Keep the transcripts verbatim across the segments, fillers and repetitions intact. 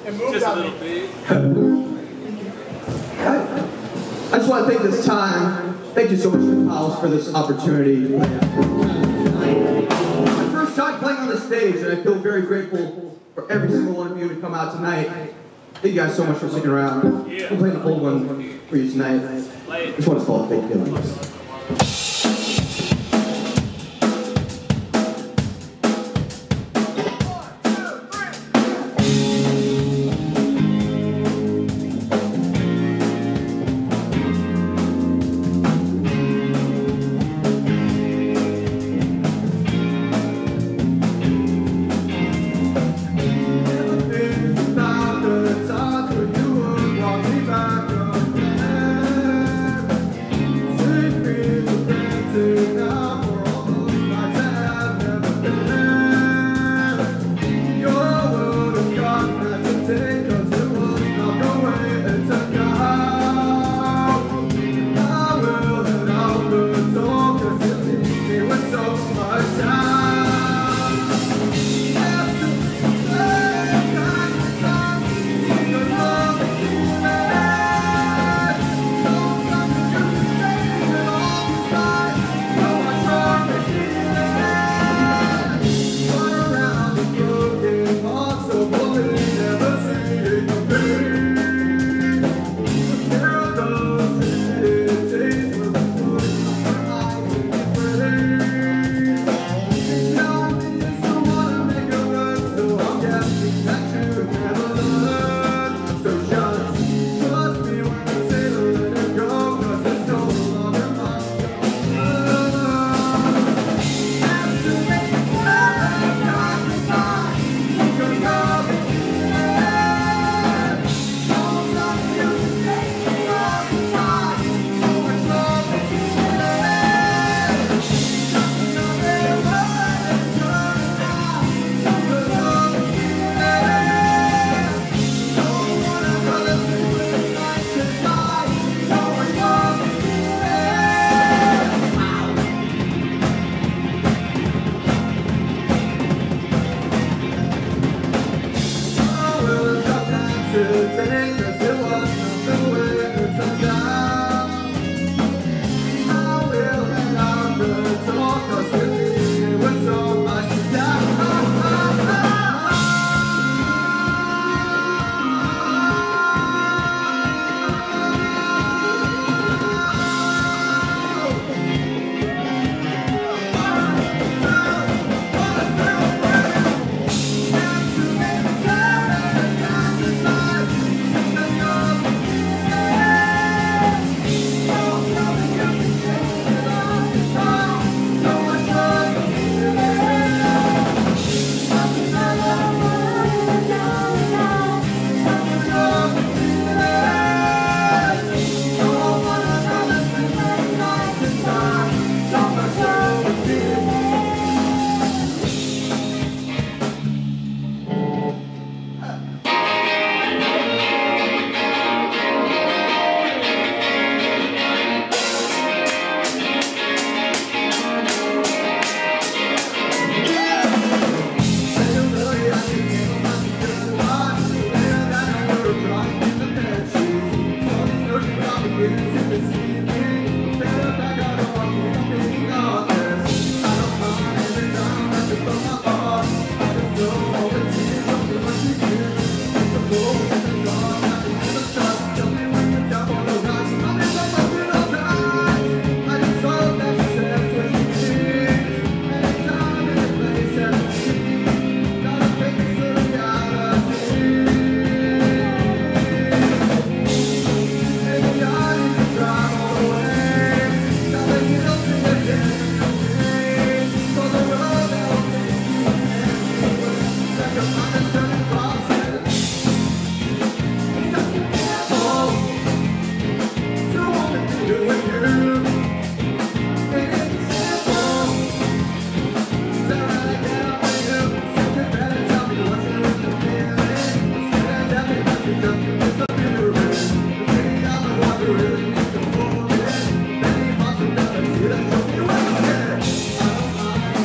Just a little bit. I just want to take this time. Thank you so much to the Pals for this opportunity. My first time playing on the stage, and I feel very grateful for every single one of you to come out tonight. Thank you guys so much for sticking around. Yeah. I'm playing the old one for you tonight. This one is called Fake Feelings.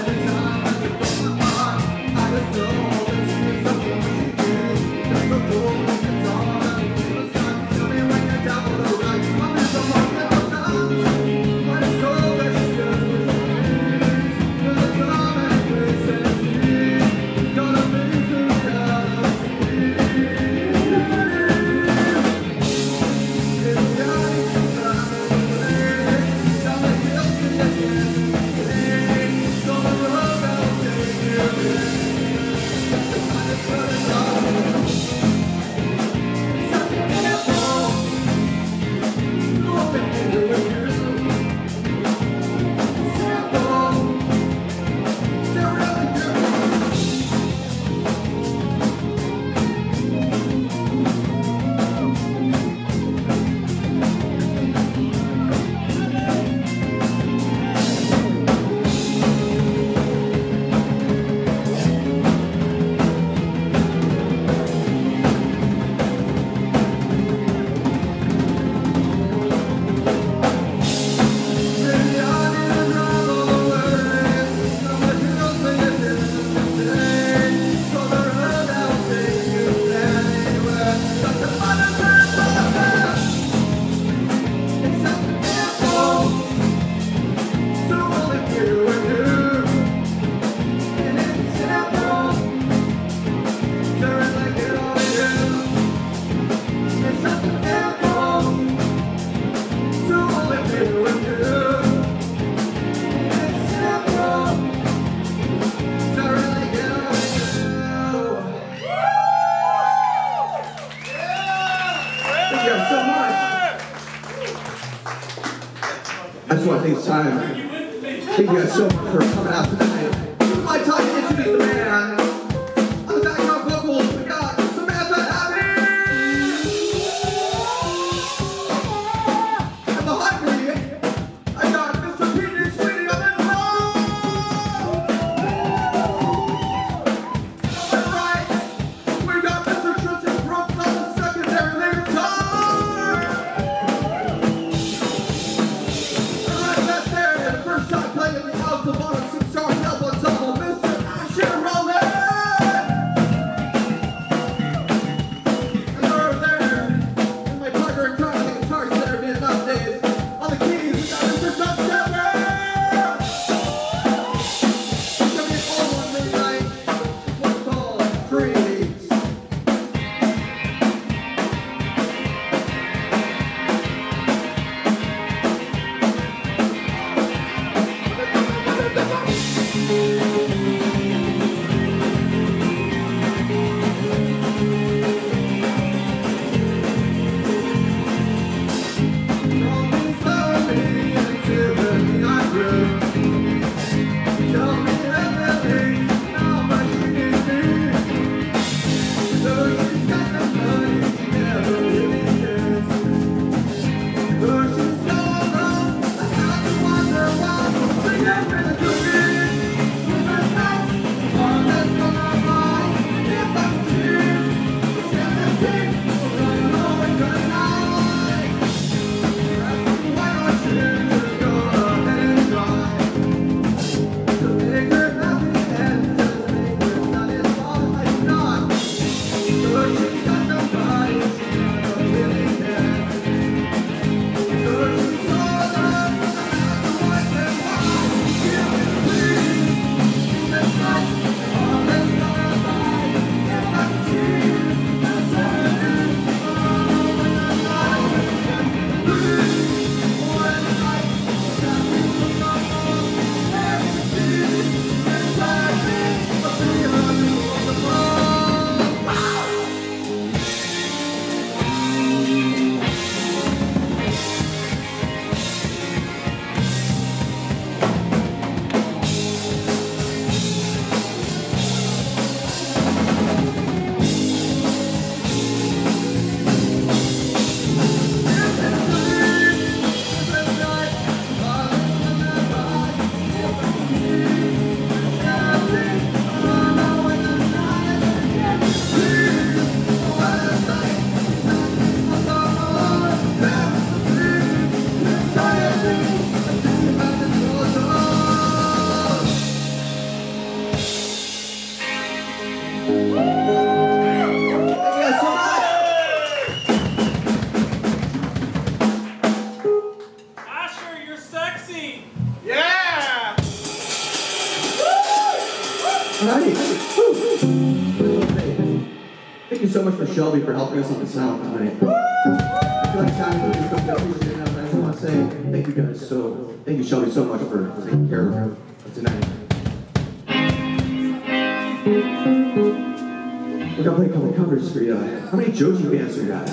Go. I just want to take this time. Thank you guys so much for coming out tonight. This is my time to introduce the man. On the background vocals, we got Samantha Abbey! And behind me, I got Mister Tristan Sweeney on the drum! And right, we got Mister Tristan Brooks on the secondary lead guitar! And right back there, the first time playing the alto bottom six-star double double, Mister Rowland! And over there, and my partner in crime, the guitar center being enough days. On the keys, we got Mister Shaffer! It's gonna be an all one midnight. It's what's called Freeze. Thank you so much for Shelby for helping us on the sound tonight. I feel like sounding really good. I just want to say thank you guys so, thank you Shelby so much for taking care of tonight. We're gonna play a couple covers for you. How many Joji bands do we got?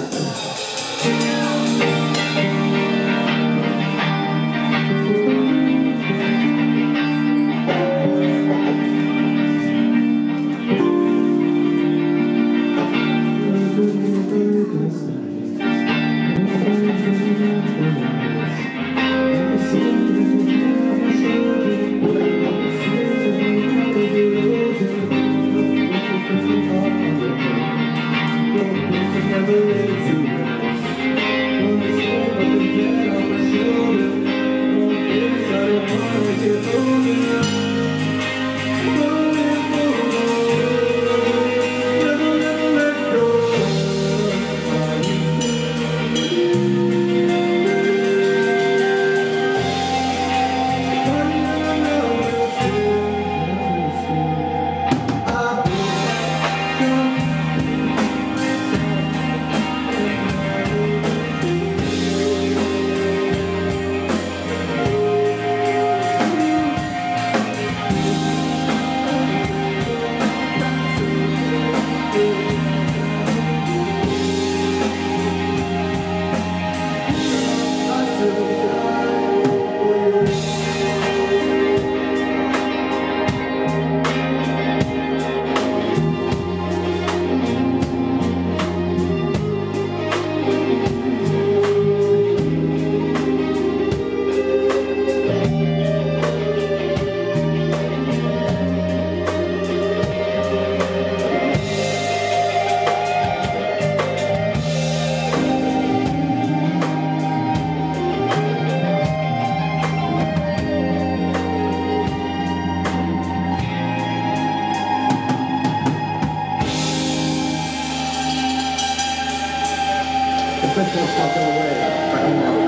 Essential Stuff Away by Omar.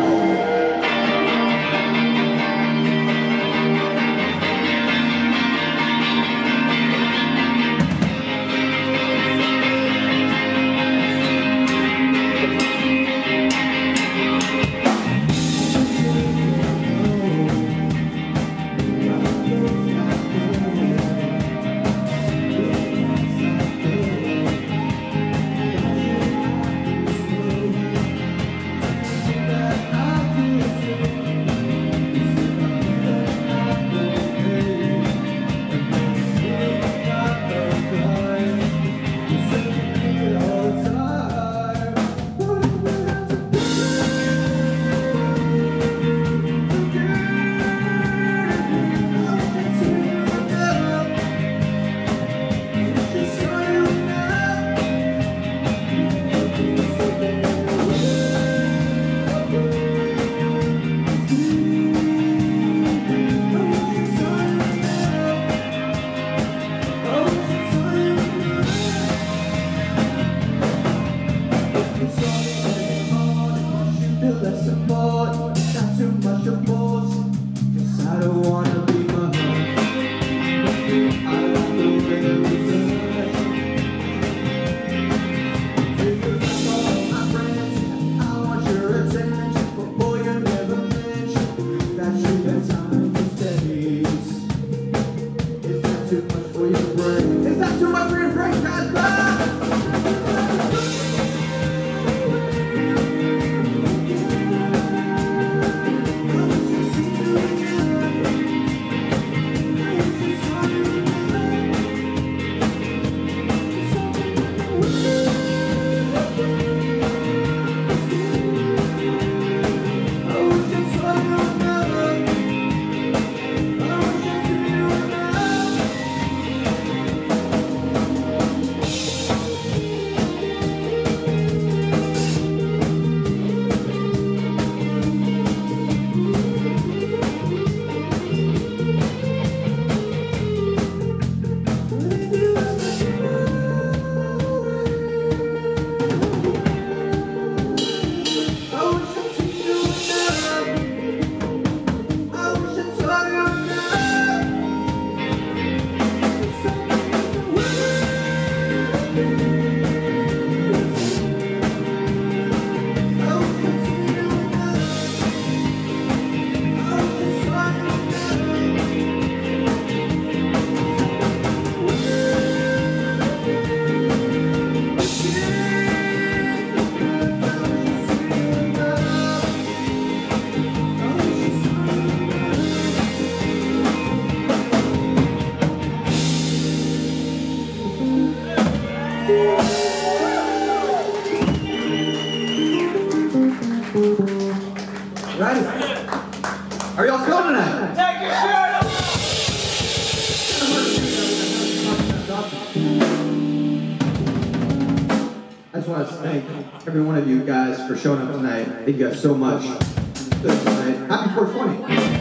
Are y'all coming tonight? Take your shirt off! I just want to thank every one of you guys for showing up tonight. Thank you guys so much. Tonight. Happy four twenty.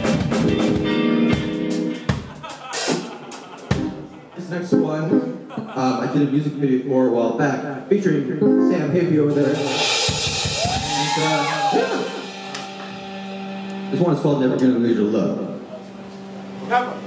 This next one, um, I did a music video for a while back, featuring Sam Hippie over there. And, uh, yeah. This one is called Never Gonna Lose Your Love. Never.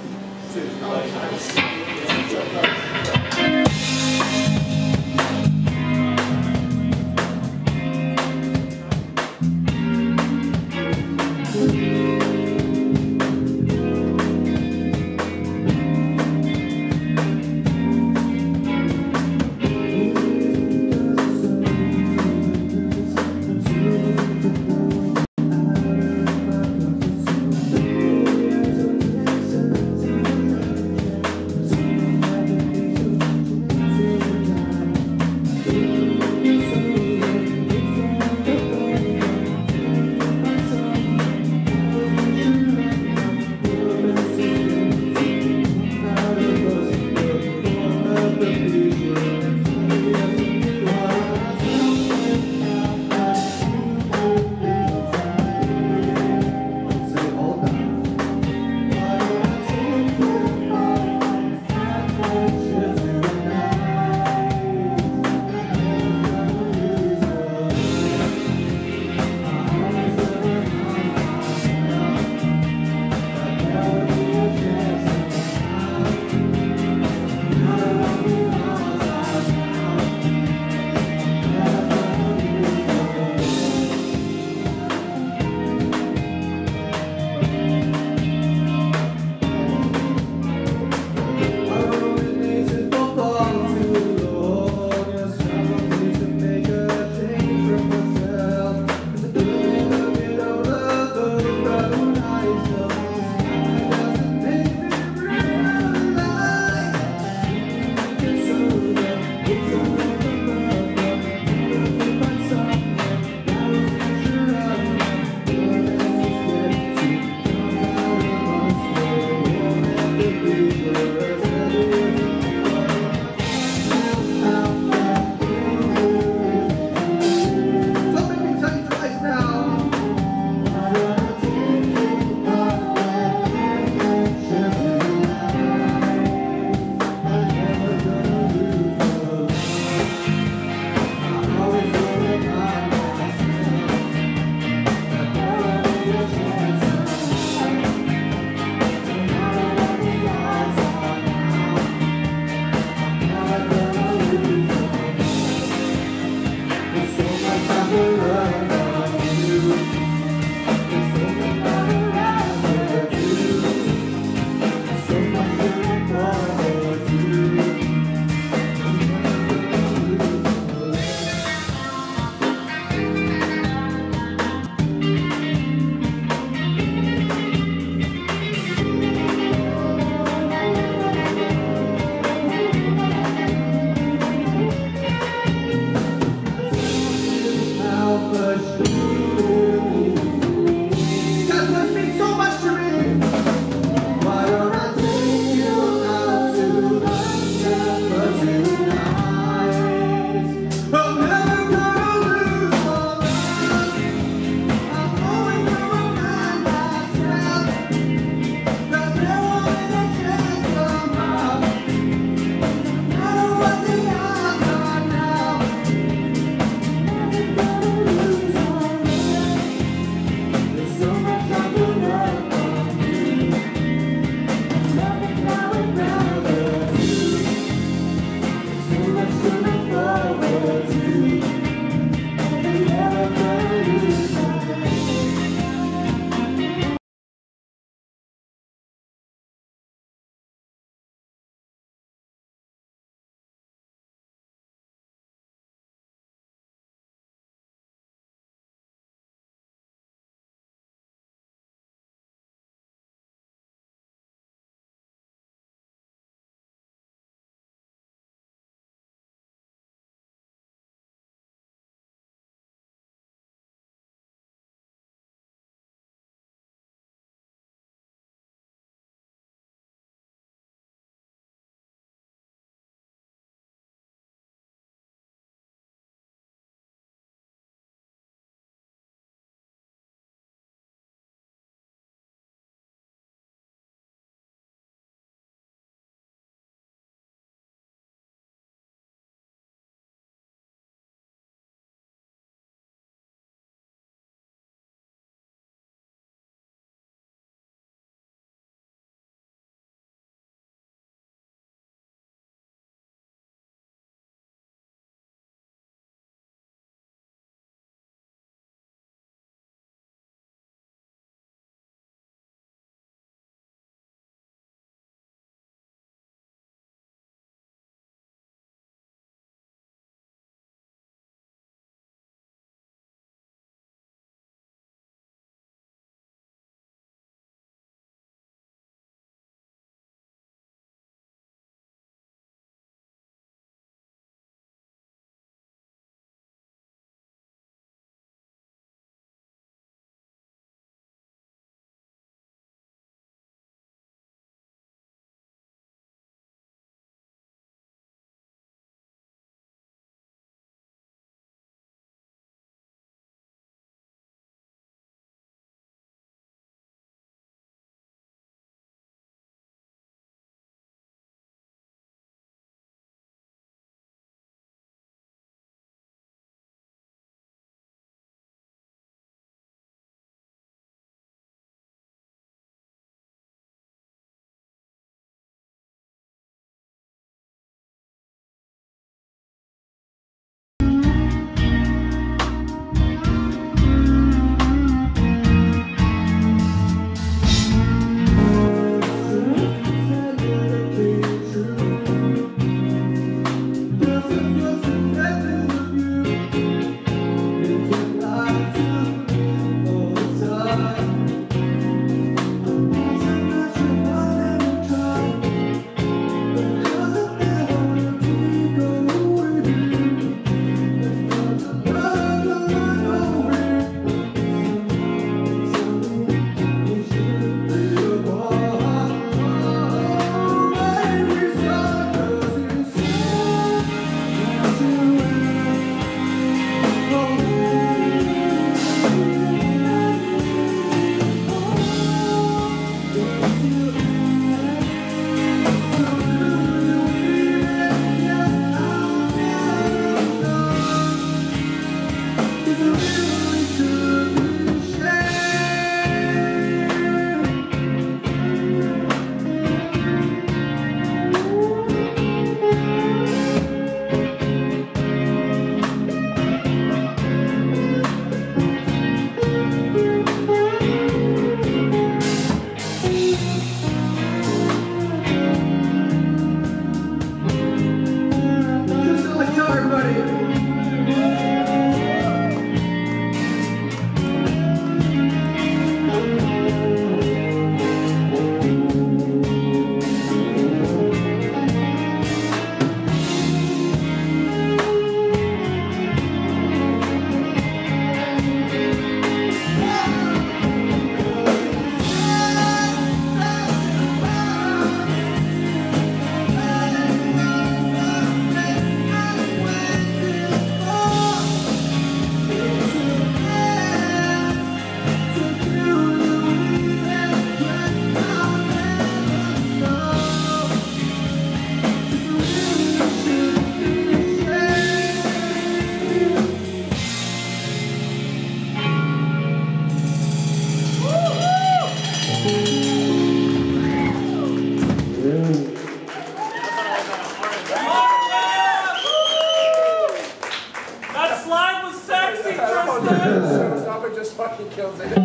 Easy, Tristan! Stop it, just fucking kills it.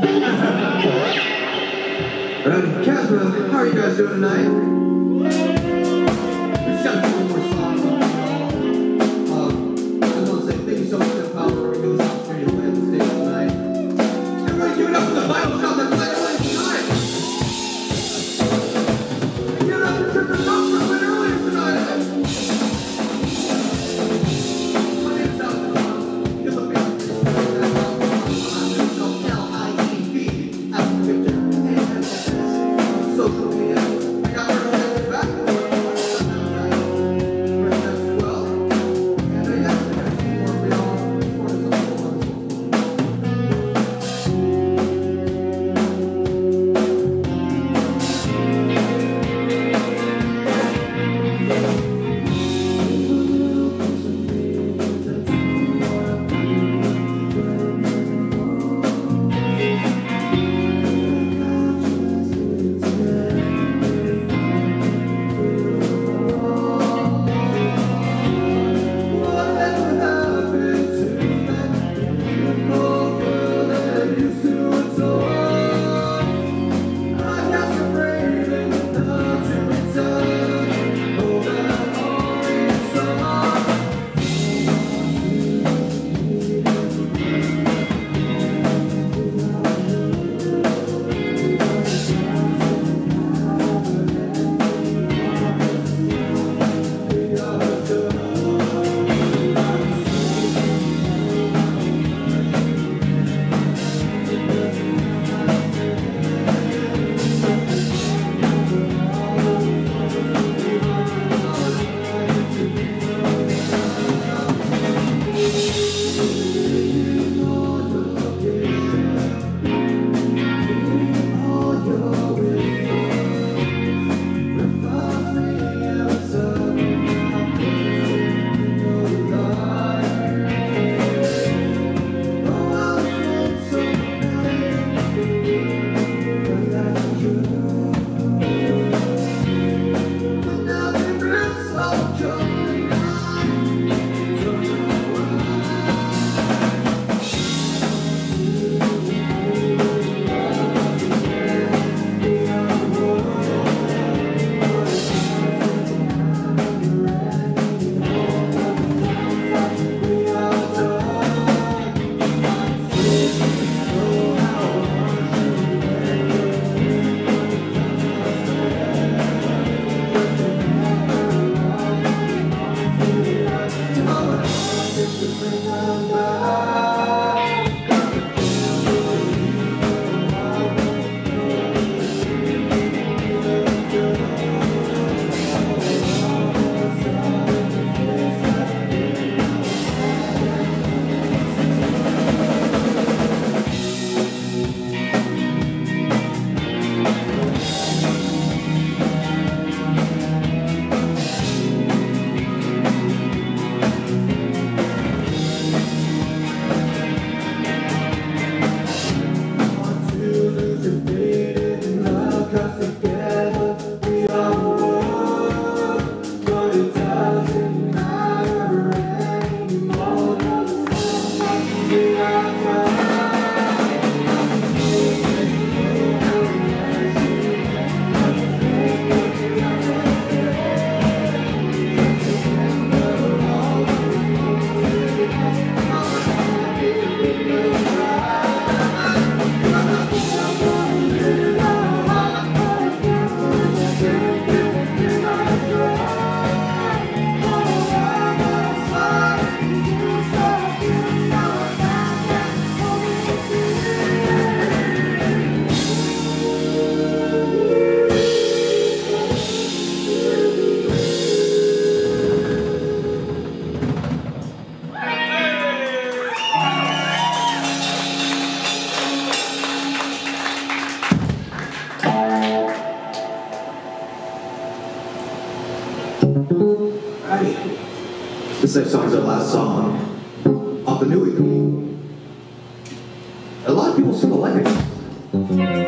Alright, Casbah, how are you guys doing tonight? We just got a couple more songs on the show. Um, I just want to say thank you so much to the Power for giving us the opportunity to play on the stage tonight. Everybody give it up for the Bible Shop that played earlier tonight. And give it up for Tristan Brooks for playing earlier tonight. My name is Rott. You look me up. L I E V after Victor. Social media. I got her on back. As well. And I got a few more we all supported some This next song is our last song off the new E P. A lot of people seem to like it. I want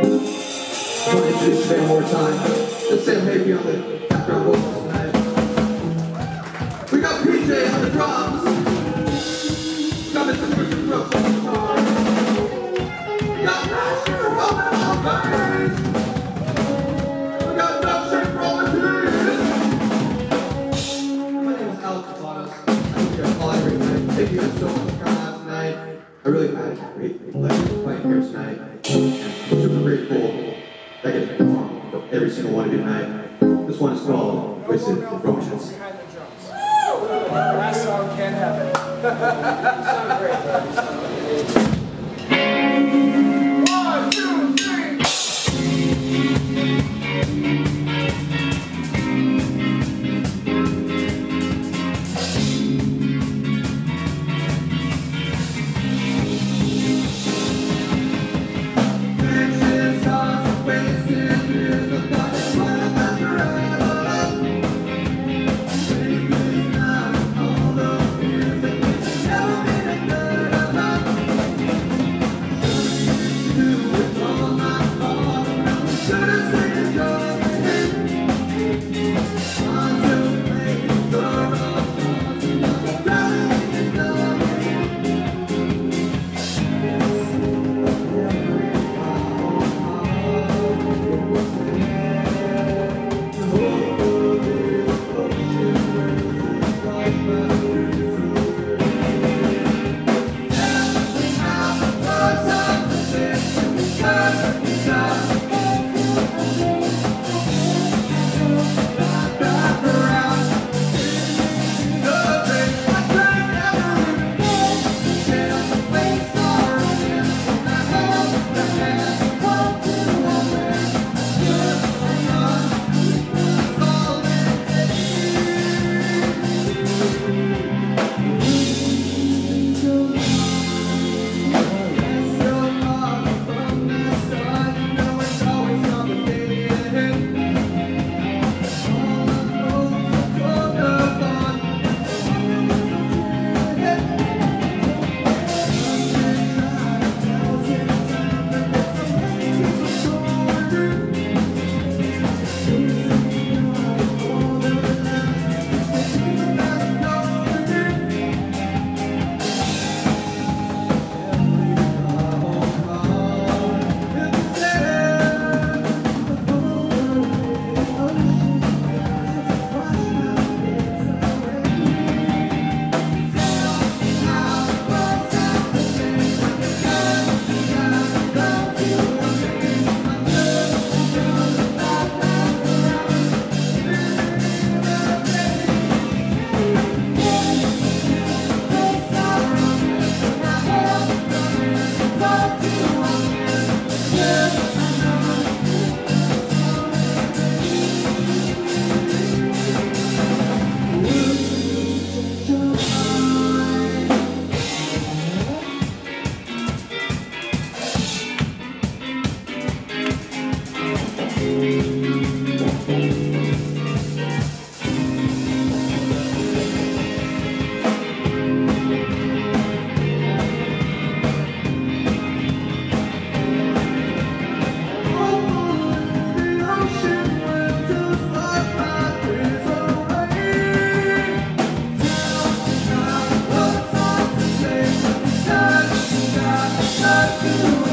to introduce the band one more time. Let's say hey on the background vocals tonight. We got P J on the drums. We got got Mister Tristan Brooks on the guitar. We got Master Rowland on the bass. We got Milkshake Rowland. My name is Lievanos. I hope you're all having a great night. Thank you guys so much for coming out tonight. I really had a great pleasure playing here tonight. And I'm super grateful that I get to perform for every single one of you tonight. This one is called Twisted Brooks. Behind the drums. Last song can't happen. You sound great. One, two, three. Thank you.